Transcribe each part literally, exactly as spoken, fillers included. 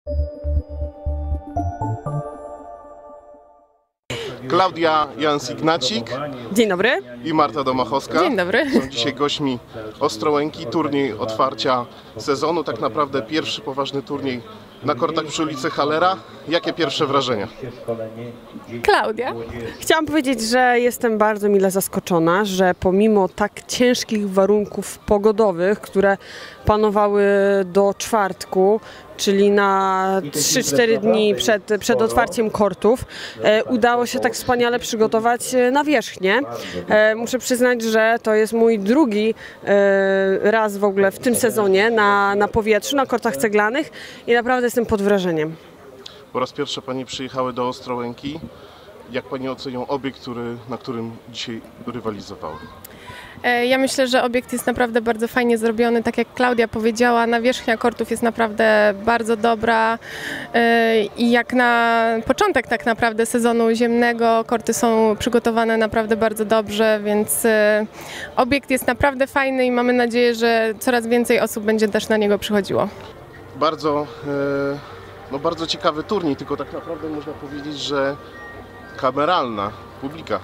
Klaudia Jans-Ignacik. Dzień dobry. I Marta Domachowska. Dzień dobry. Są dzisiaj gośćmi Ostrołęki, turniej otwarcia sezonu, tak naprawdę pierwszy poważny turniej na kortach przy ulicy Hallera. Jakie pierwsze wrażenia? Klaudia. Chciałam powiedzieć, że jestem bardzo mile zaskoczona, że pomimo tak ciężkich warunków pogodowych, które panowały do czwartku, czyli na trzy cztery dni przed, przed otwarciem kortów, e, udało się tak wspaniale przygotować nawierzchnię. E, muszę przyznać, że to jest mój drugi e, raz w ogóle w tym sezonie na, na powietrzu, na kortach ceglanych i naprawdę jestem pod wrażeniem. Po raz pierwszy Pani przyjechały do Ostrołęki. Jak Pani ocenią obiekt, który, na którym dzisiaj rywalizowały? Ja myślę, że obiekt jest naprawdę bardzo fajnie zrobiony, tak jak Klaudia powiedziała, nawierzchnia kortów jest naprawdę bardzo dobra i jak na początek tak naprawdę sezonu ziemnego korty są przygotowane naprawdę bardzo dobrze, więc obiekt jest naprawdę fajny i mamy nadzieję, że coraz więcej osób będzie też na niego przychodziło. Bardzo, no bardzo ciekawy turniej, tylko tak naprawdę można powiedzieć, że kameralna publika.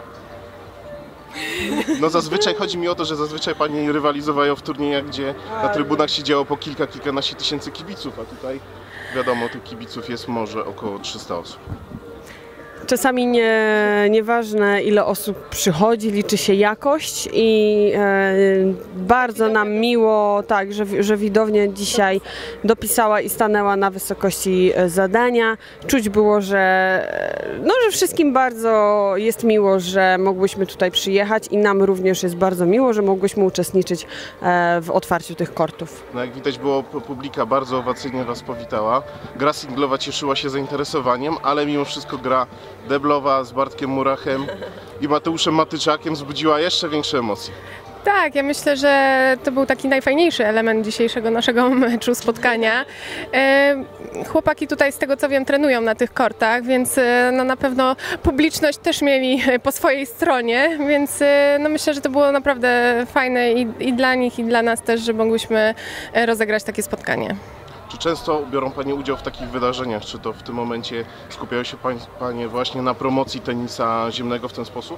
No zazwyczaj chodzi mi o to, że zazwyczaj Pani rywalizowały w turniejach, gdzie na trybunach siedziało po kilka, kilkanaście tysięcy kibiców, a tutaj wiadomo, tych kibiców jest może około trzysta osób. Czasami nie, nieważne ile osób przychodzi, liczy się jakość i e, bardzo nam miło, tak, że, że widownia dzisiaj dopisała i stanęła na wysokości zadania. Czuć było, że, no, że wszystkim bardzo jest miło, że mogłyśmy tutaj przyjechać i nam również jest bardzo miło, że mogłyśmy uczestniczyć e, w otwarciu tych kortów. No jak widać było, publika bardzo owacyjnie Was powitała. Gra singlowa cieszyła się zainteresowaniem, ale mimo wszystko gra deblowa z Bartkiem Murachem i Mateuszem Matyczakiem wzbudziła jeszcze większe emocje. Tak, ja myślę, że to był taki najfajniejszy element dzisiejszego naszego meczu, spotkania. Chłopaki tutaj, z tego co wiem, trenują na tych kortach, więc no, na pewno publiczność też mieli po swojej stronie, więc no, myślę, że to było naprawdę fajne i, i dla nich, i dla nas też, że mogłyśmy rozegrać takie spotkanie. Czy często biorą Panie udział w takich wydarzeniach? Czy to w tym momencie skupiają się Panie właśnie na promocji tenisa ziemnego w ten sposób?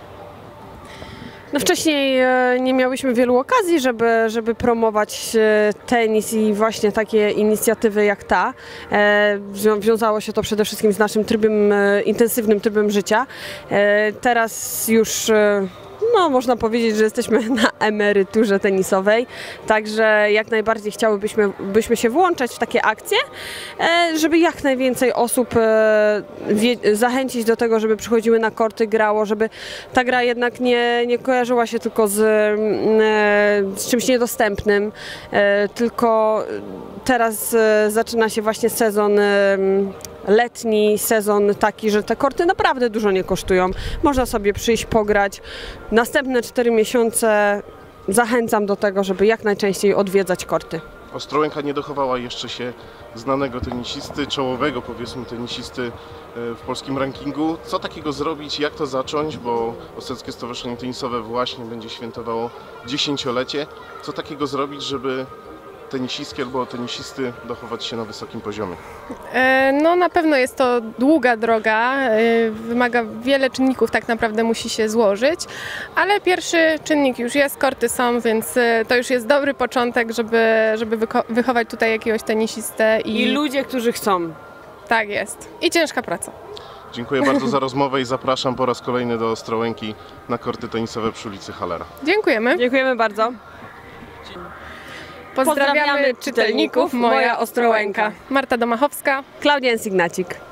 No wcześniej nie miałyśmy wielu okazji, żeby, żeby promować tenis i właśnie takie inicjatywy jak ta. Wiązało się to przede wszystkim z naszym trybem, intensywnym trybem życia. Teraz już no, można powiedzieć, że jesteśmy na emeryturze tenisowej, także jak najbardziej chciałybyśmy byśmy się włączać w takie akcje, żeby jak najwięcej osób zachęcić do tego, żeby przychodziły na korty, grało, żeby ta gra jednak nie, nie kojarzyła się tylko z, z czymś niedostępnym, tylko teraz zaczyna się właśnie sezon letni, sezon taki, że te korty naprawdę dużo nie kosztują. Można sobie przyjść, pograć. Następne cztery miesiące zachęcam do tego, żeby jak najczęściej odwiedzać korty. Ostrołęka nie dochowała jeszcze się znanego tenisisty, czołowego powiedzmy tenisisty w polskim rankingu. Co takiego zrobić, jak to zacząć, bo Osteckie Stowarzyszenie Tenisowe właśnie będzie świętowało dziesięciolecie. Co takiego zrobić, żeby tenisistki albo tenisisty dochować się na wysokim poziomie? No na pewno jest to długa droga, wymaga wiele czynników, tak naprawdę musi się złożyć, ale pierwszy czynnik już jest, korty są, więc to już jest dobry początek, żeby, żeby wychować tutaj jakiegoś tenisistę. I... I ludzie, którzy chcą. Tak jest. I ciężka praca. Dziękuję bardzo za rozmowę i zapraszam po raz kolejny do Ostrołęki na korty tenisowe przy ulicy Hallera. Dziękujemy. Dziękujemy bardzo. Pozdrawiamy, Pozdrawiamy czytelników, moja Ostrołęka. Marta Domachowska, Klaudia Jans-Ignacik.